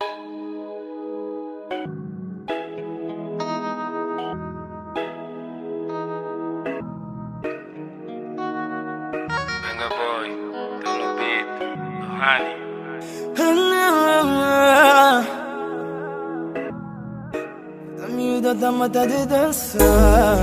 Venga boy, tô no beat, Lurhany. A miúda tá matada de dançar.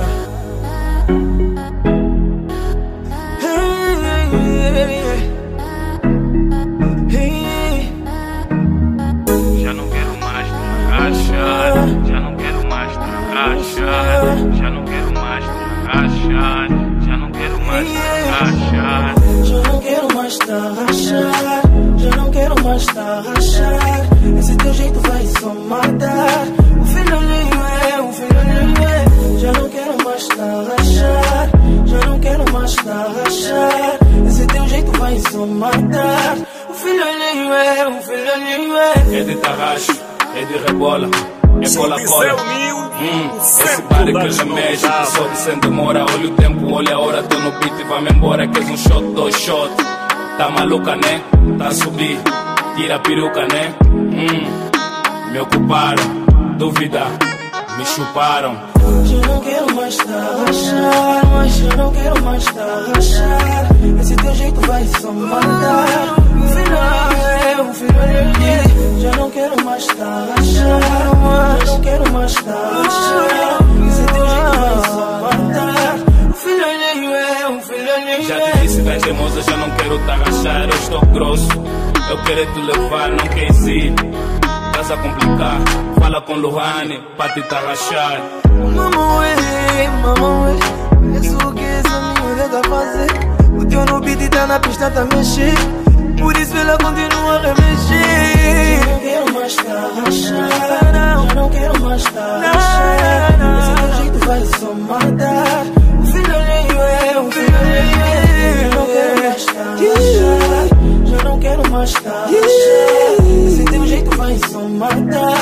Já não quero mais te agachar, já não quero mais te agachar, já não quero mais te agachar, já não quero mais te agachar. Já não quero mais te arrachar, já não quero mais te arrachar. Esse teu jeito vai só matar. O filho alheio é, o filho alheio é. Já não quero mais te arrachar, já não quero mais te arrachar. Esse teu jeito vai só matar. O filho alheio é, o filho alheio é. É de tarraxo, é de rebola, é cola-cola. Esse padre que ele mexe, que sobe sem demora. Olha o tempo, olha a hora, tô no beat e vai-me embora. Queres um shot, 2 shots. Tá maluca, né? Tá a subir, tira a peruca, né? Me ocuparam, dúvida, me chuparam. Já não quero mais te arrachar, mas já não quero mais te arrachar. Esse teu jeito vai só matar. O filho é, o filho é. Já não quero mais te arrachar, já não quero mais te arrachar. Esse teu jeito vai só matar. O filho é, o filho é. Já te disse, das teimosas, já não quero te arrachar. Eu estou grosso, eu quero te levar, não queres ir. Estás a complicar, fala com Lurhany pra te arrachar. Mamãe, conheço o que essa miúda tá fazer. O teu no beat tá na pista, tá mexer. Por isso ela continua a remexer. Já não quero mais te arrachar, já não quero mais te arrachar. Esse teu jeito vai só matar. O filho alheio é, o filho alheio é. Já não quero mais te arrachar, já não quero mais te arrachar. Esse teu jeito vai só matar.